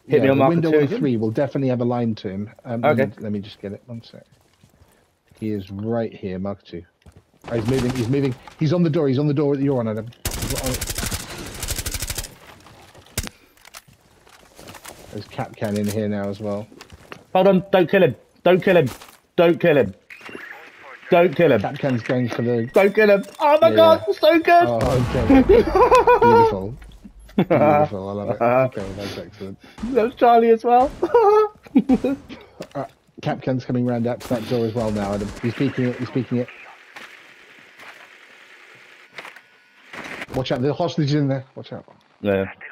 Hit me on marker window 2 on again. 3 will definitely have a line to him. Okay. Let me just get it. 1 sec. He is right here, marker 2. Oh, he's moving. He's moving. He's on the door. He's on the door that you're on, Adam. There's Kapkan in here now as well. Hold on. Don't kill him. Don't kill him. Don't kill him. Don't kill him. Kapkan's going for the... Don't kill him. Oh my Yeah, god, yeah. so good. Oh, okay. Beautiful. Beautiful. I love it. Okay, that's excellent. That was Charlie as well. Kapkan's coming round out to that door as well now, Adam. He's peeking it. He's peeking it. Watch out. The hostage is in there. Watch out. Yeah.